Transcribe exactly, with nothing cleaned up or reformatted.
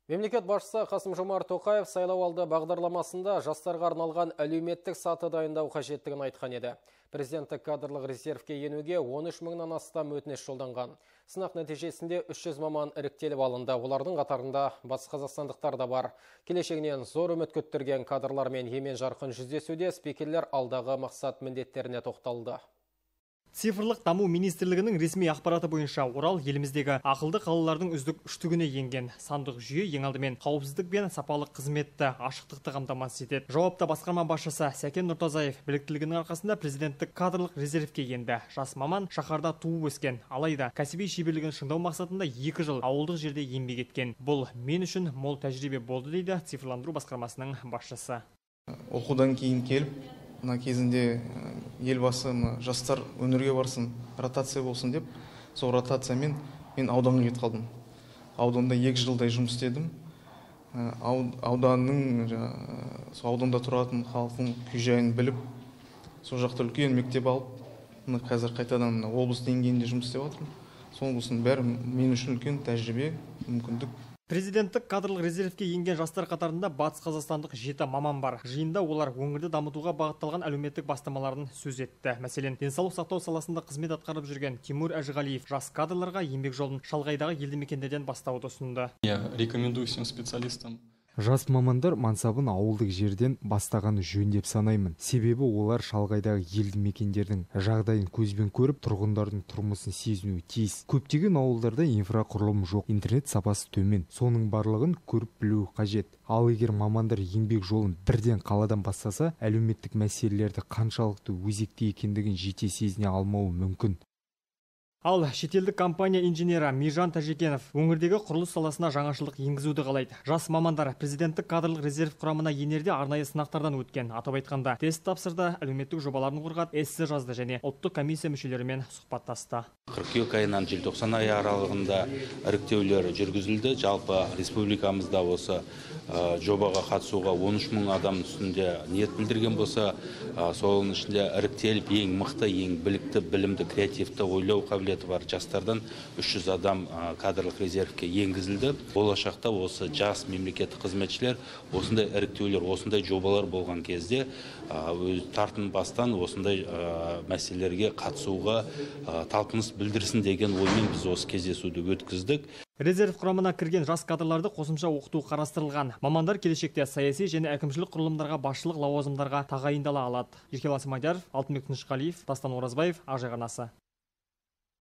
Мемлекет басшысы Қасым-Жомарт Тоқаев сайлау алды бағдарламасында жастарға арналған әлеуметтік саты дайындау қажеттігін айтқан еді. Президенттік кадрлық резервке енуге он үш мыңнан астам өтініш жолданған. Сынақ нәтижесінде үш жүз маман іріктеліп алынды. Олардың қатарында батыс қазақстандықтар да бар. Келешегінен зор үміт күттірген кадрлармен емен жарқын жүздесуде спикерлер алдағы мақсат міндеттеріне тоқталды. Цифрлық даму министрлігінің ресми ақпараты бойынша Орал еліміздегі ақылды қалалардың үздік үштігіне енген. Сандық жүйе ең алдымен қауіпсіздік пен сапалық қызметті, ашықтықты қамтамасыз етеді. Жауапты басқарма басшысы Сәкен Нұртазаев біліктілігінің арқасында президенттік кадрлық резервке енді. Жас маман шаһарда туып өскен, алайда кәсіби шеберлігін шыңдау мақсатында екі жыл ауылдық жерде еңбек еткен. Бұл мен үшін мол тәжірибе болды дейді цифрландыру басқармасының басшысы. Оқудан кейін келіп, мына кезінде елбасы жастар өнерге барсын, ротация болсын деп, сол ротациямен мен ауданға кетіп қалдым. Ауданда екі жылдай жұмыс істедім. Ауданның, сол ауданда тұратын халықтың күй-жайын біліп, сол жақта үлкен мектеп алып, қазір қайтадан облыс деңгейінде жұмыс істеп жатырмын. Сол болсын бәрі мен үшін үлкен тәжірибе, мүмкіндік. Президенттік кадрлық резервке енген жастар қатарында батыс қазақстандық жеті маман бар. Жиында олар өңірді дамытуға бағытталған әлеуметтік бастамаларын сөз етті. Мәселен, денсаулық сақтау саласында қызмет атқарып жүрген Тимур Әжіғалиев жас кадрларға еңбек жолын шалғайдағы елді мекендерден бастауды ұсынды. Я рекомендую всем специалистам. Жас мамандар мансабын ауылдық жерден бастағаны жөн деп санаймын. Себебі олар шалғайдағы елді мекендердің жағдайын көзбен көріп, тұрғындардың тұрмысын сезінуі тиіс. Көптеген ауылдарда инфрақұрылым жоқ, интернет сапасы төмен. Соның барлығын көріп білуі қажет. Ал егер мамандар еңбек жолын бірден қаладан бастаса, әлеуметтік мәселелерді қаншалықты өзекті екендігін жете сезіне алмауы мүмкін. Ал шетелдік компания инженері Мижан Тәжекенов өңірдегі құрылыс саласына жаңашылдық енгізуді қалайды. Жас мамандар президенттік кадрлық резерв құрамына енерде арнайы сынақтардан өткен. Атап айтқанда, тест тапсырды, әлеуметтік жобаларын қорғап, эссе жазды және ұлттық комиссия мүшелерімен сұхбаттасты. қыркүйек айынан желтоқсан айы аралығында іріктеулер жүргізілді. Жалпы республикамызда осы жобаға қатысуға он үш мың адам үстінде ниет білдірген болса, соның ішінде іріктеліп ең мықты, ең білікті, білімді, креативті ойлау қабілеті бар жастардан үш жүз адам кадрлық резервке енгізілді. Болашақта осы жас мемлекеттік қызметшілер осындай іріктеулер, осындай жобалар болған кезде тартын бастан осындай мәселелерге қатысуға талпыныс білдірсін деген оймен біз осы кездесуді өткіздік. Резерв құрамына кірген жас кадрларды қосымша оқыту қарастырылған. Мамандар келешекте саяси және әкімшілік құрылымдарға басшылық лауазымдарға тағайындала алады. Еркебұлан Смадияров, Алтынбек Тынышқалиев, Дастан Оразбаев, Ақ Жайық арнасы.